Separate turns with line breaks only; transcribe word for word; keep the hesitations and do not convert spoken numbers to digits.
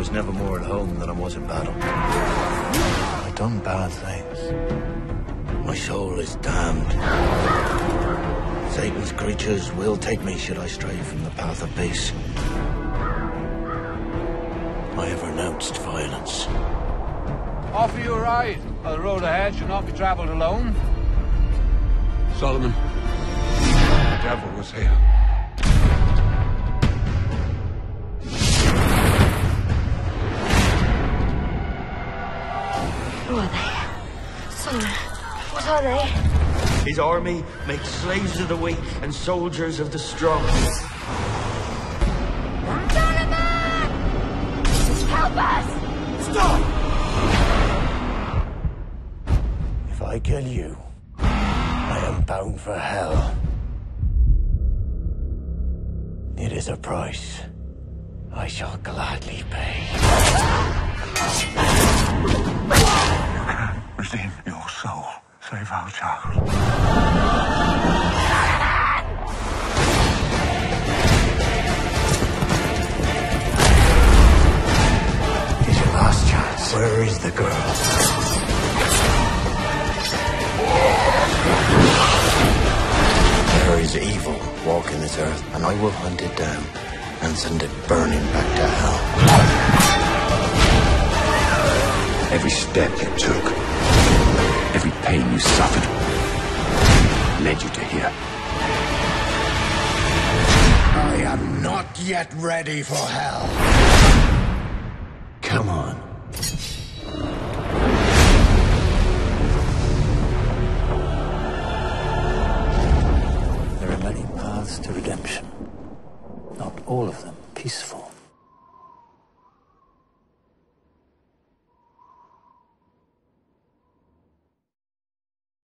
was never more at home than I was in battle. I've done bad things. My soul is damned. Satan's creatures will take me should I stray from the path of peace. I have renounced violence.
Offer you a ride. The road ahead should not be travelled alone.
Solomon, the devil was here.
Who are they? Solomon, what are they?
His army makes slaves of the weak and soldiers of the strong.
Solomon! Help us!
Stop! If I kill you, I am bound for hell. It is a price I shall gladly pay.
Redeem your soul. Save our child.
It's your last chance. Where is the girl? There is evil walking this earth, and I will hunt it down and send it burning back to hell.
Every step you took, every pain you suffered, led you to here.
I am not yet ready for hell. Come on. There are many paths to redemption, not all of them peaceful.